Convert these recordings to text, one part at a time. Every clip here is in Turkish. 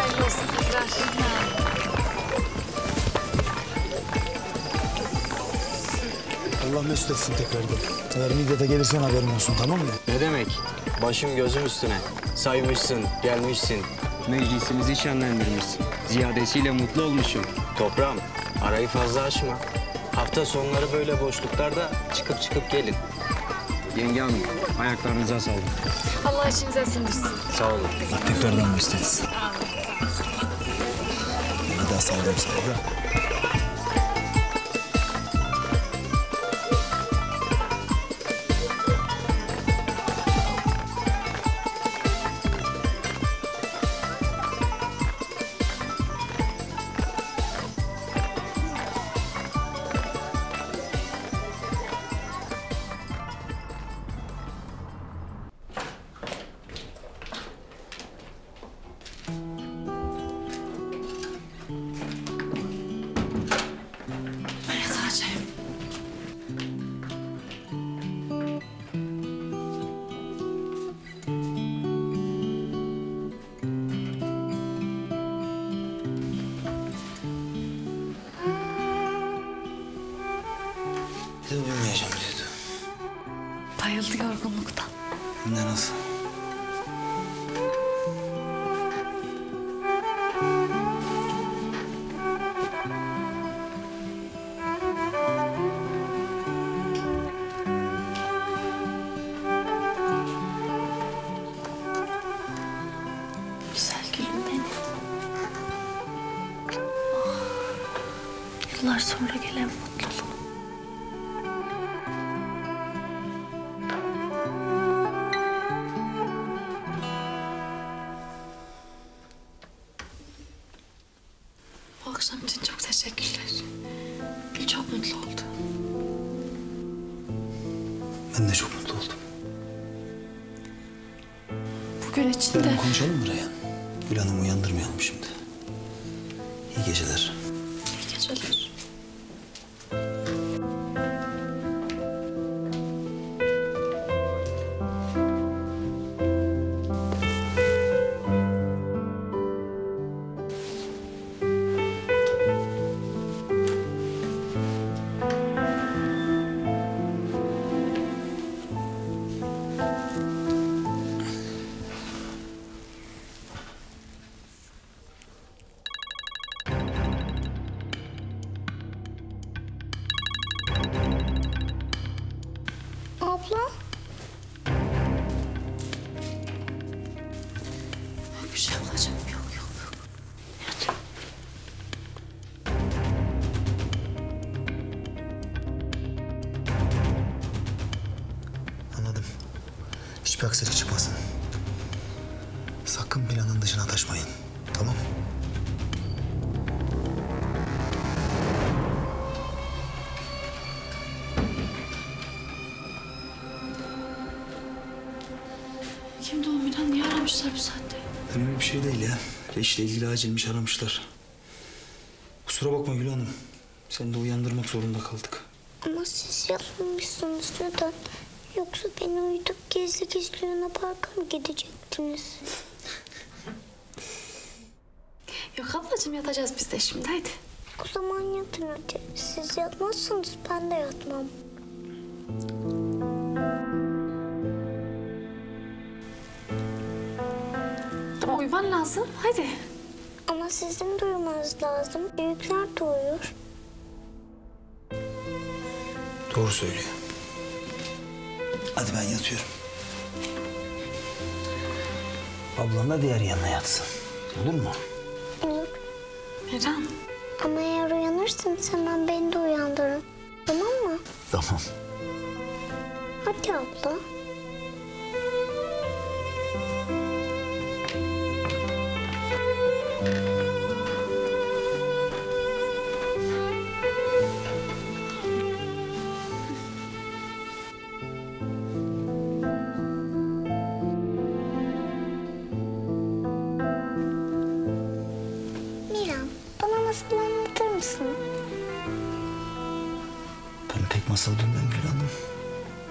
Hayırlı olsun tekrar. Allah mesut etsin tekrardan. Eğer midyede gelirsen haberin olsun, tamam mı? Ne demek? Başım gözüm üstüne. Saymışsın, gelmişsin. Meclisimizi şenlendirmişsin. Ziyadesiyle mutlu olmuşum. Toprağım, arayı fazla açma. Hafta sonları böyle boşluklarda çıkıp gelin. Yenge hanım, ayaklarınıza sağlık. Allah işinize ısındırsın. Sağ olun. Tekrardan mesut etsin. Bir daha sağlayayım sana da. Bir de uyumayacağım diyordu. Bayıldı yorgunluktan. Hem de nasıl? Güzel gülüm benim. Oh. Yıllar sonra gelen mutluluk. Bu akşam için çok teşekkürler. Gül çok mutlu oldu. Ben de çok mutlu oldum. Bugün için de... Yarın konuşalım mı Reyhan? Gül Hanım'ı uyandırmayalım şimdi. İyi geceler. İyi geceler. Abla? Bir şey olacak. Yok. Yat. Anladım. Hiçbir aksilik çıkmasın. Sakın planın dışına taşmayın. Tamam mı? Kimdi o Miran? Niye aramışlar bu saatte? Önemli bir şey değil ya. İşle ilgili acilmiş, aramışlar. Kusura bakma Gül Hanım. Seni de uyandırmak zorunda kaldık. Ama siz yapmamışsınız neden? Yoksa beni uyutup gizli gizli Luna Park'a mı gidecektiniz? Yok ablacığım, yatacağız biz de şimdi, haydi. O zaman yatın hadi. Siz yatmazsanız ben de yatmam. Ama uyuman lazım, haydi. Ama sizin de uyumanız lazım. Büyükler de uyur. Doğru söylüyor. Hadi ben yatıyorum. Ablan da diğer yanına yatsın. Olur mu? Olur. Miran. Ama eğer uyanırsanız hemen beni de uyandırın. Tamam mı? Tamam. Hadi abla. Miran, bana masal anlatır mısın? Ben pek masal bilmem Gül Hanım.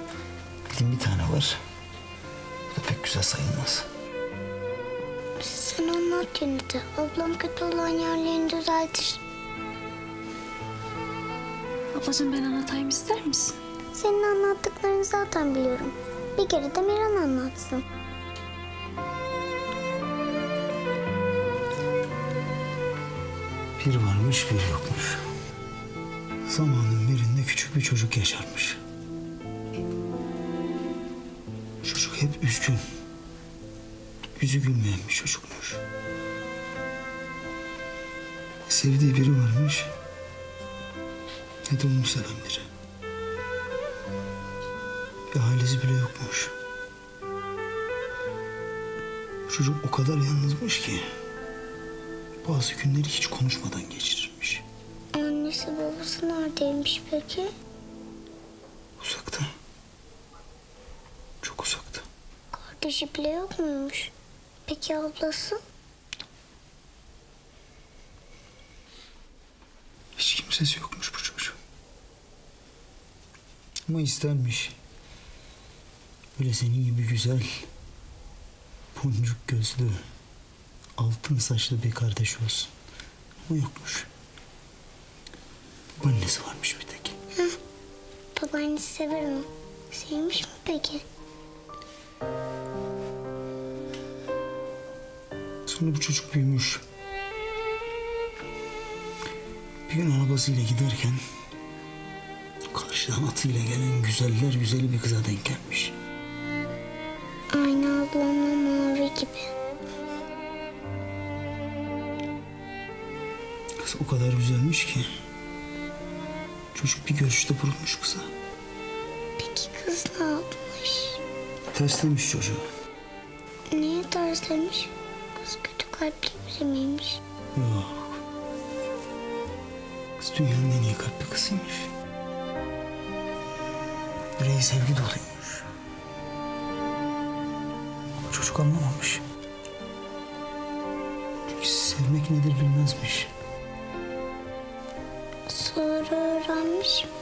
Bildiğim bir tane var. O da pek güzel sayılmaz. Siz Sen anlat yine de. Ablam kötü olan yerlerini düzeltir. Ablacığım ben anlatayım ister misin? Senin anlattıklarını zaten biliyorum. Bir kere de Miran anlatsın. Bir varmış bir yokmuş. Zamanın birinde küçük bir çocuk yaşarmış. Çocuk hep üzgün. Yüzü gülmeyen bir çocukmuş. Sevdiği biri varmış. Ne de onu seven biri. Bir ailesi bile yokmuş. Çocuk o kadar yalnızmış ki bazı günleri hiç konuşmadan geçirirmiş. Annesi babası neredeymiş peki? Uzakta. Çok uzakta. Kardeşi bile yok muymuş? Peki ablası? Hiç kimsesi yokmuş bu çocuğun. Ama istermiş. Böyle senin gibi güzel, boncuk gözlü, altın saçlı bir kardeş olsun. Ama yokmuş. Annesi varmış bir tek. Babaannesi sever onu. Sevmiş mi peki? Sonra bu çocuk büyümüş. Bir gün arabasıyla giderken karşıdan atıyla gelen güzeller güzeli bir kıza denk gelmiş. Aynı ablamla mavi gibi. Kız o kadar güzelmiş ki çocuk bir görüşte vurulmuş kıza. Peki kız ne yapmış? Terslemiş çocuğu. Niye terslemiş? Kız kötü kalpli biri miymiş? Yok. Kız dünyanın en iyi kalpli kızıymış. Yüreği sevgi doluymuş. Çocuk anlamamış. Çünkü sevmek nedir bilmezmiş. Sonra öğrenmiş mi?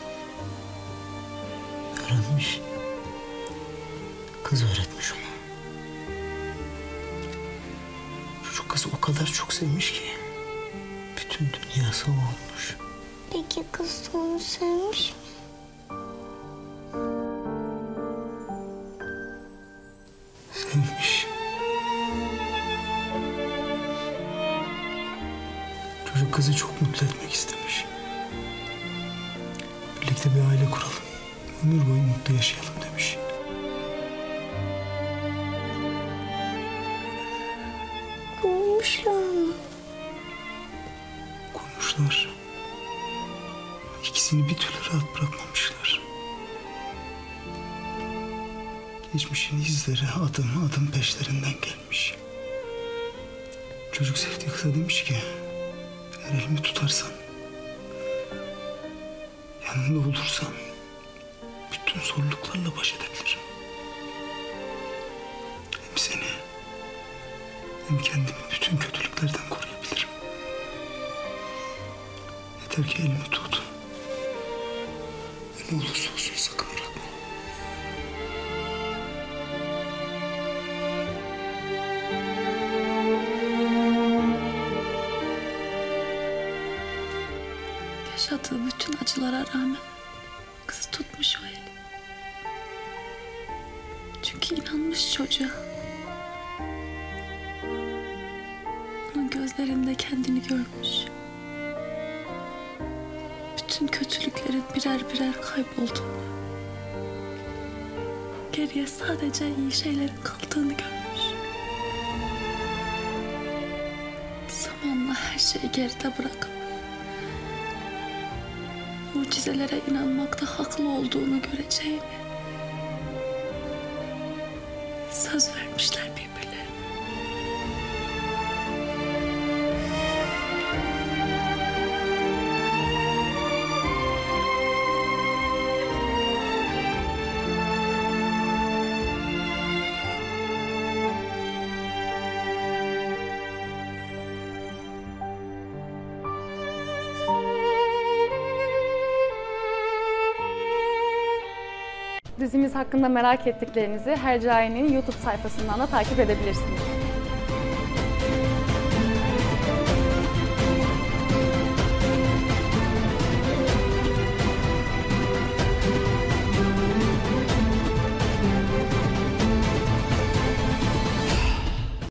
Öğrenmiş. Kız öğretmiş ona. Çocuk kızı o kadar çok sevmiş ki bütün dünyası o olmuş. Peki kız da onu sevmiş mi? Sevmiş. Çocuk kızı çok mutlu etmek istemiş. Birlikte bir aile kuralım. Ömür boyu mutlu yaşayalım demiş. Kovmuşlar mı? Koymuşlar. İkisini bir türlü rahat bırakmamışlar. Geçmişin izleri adım adım peşlerinden gelmiş. Çocuk sevdiği kıza demiş ki eğer elimi tutarsan, yanında olursan bütün zorluklarla baş edebilirim. Hem seni hem kendimi bütün kötülüklerden koruyabilirim. Yeter ki elimi tut. Ve ne olursa olsun sakın bırakma. Yaşadığı bütün acılara rağmen kız tutmuş o eli. Çünkü inanmış çocuğa. Onun gözlerinde kendini görmüş. Bütün kötülüklerin birer birer kaybolduğunu, geriye sadece iyi şeylerin kaldığını görmüş. Zamanla her şeyi geride bırakıp mucizelere inanmakta haklı olduğunu göreceğini söz vermişler birbirlerine. Dizimiz hakkında merak ettiklerinizi Hercai'nin YouTube sayfasından da takip edebilirsiniz.